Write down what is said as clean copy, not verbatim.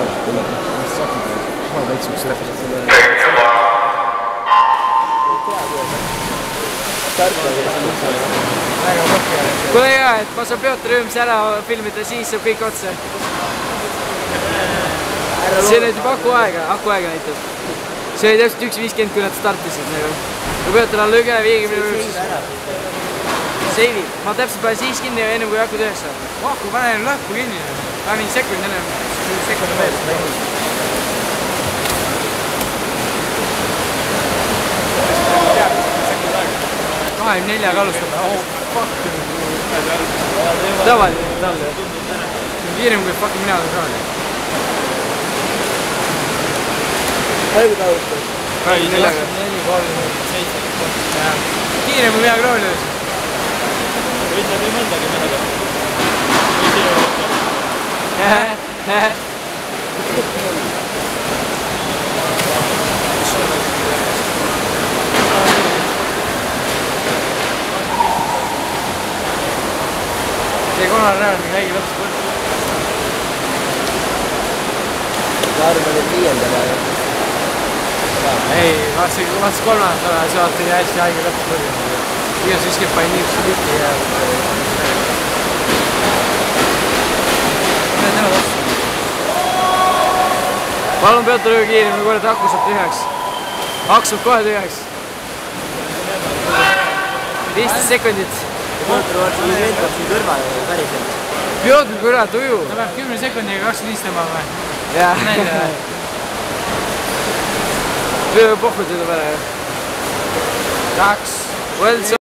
Kuule hea, et ma saan Piotr Ööms ära filmida, siis saab kõik otsa. See nüüd juba aku aega näitab. See oli täpselt 1.50, kui nad startisid. Kui Piotr on lõge 50 minutit. Seivi. Ma täpselt panen siis kinni ja ennem kui aku töös saab. Aku panen lõhku kinni. Ma mingi sekund ennem. Sekund veel. Neljaga alustab. Tavaline talle. Kiirem kui fucking mina olen kraali. Palju ta alustab? 4, 3, 7. Kiirem kui mina kraali olles. Võitleb ei mõndagi mehaga. See Konal Real mingi väigi lõpus võrd. Ma arvan, et 5. peale. Ei, vaatsin 3. peale, see vaata nii hästi haige lõpus võrd. Igas viskib panin niisuguse lüki ja... Mida täna vastu? Palun Piotr Öö kiirem, kui kurat aku saab tühjaks. Aks saab kohe tühjaks. 15 sekundit. Piotr vaatsin nii vendab siin kõrval päriselt. Piotr kurat uju. Ta peab 10 sekundiga 25 tõmbama või? Jah. Nälja. Piotr pohkud seda pära ju. 2. Well,